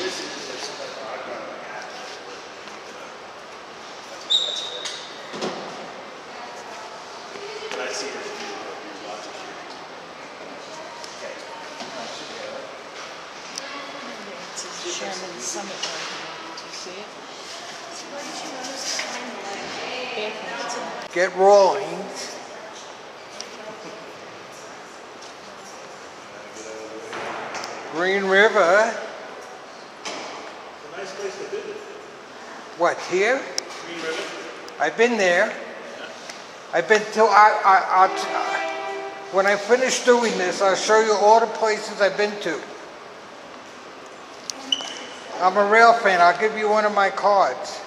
Sherman Summit right here. Do you see it? Get rolling. Green River. It's a nice place to visit. What, here? Green River? I've been there. I've been to, when I finish doing this, I'll show you all the places I've been to. I'm a rail fan. I'll give you one of my cards.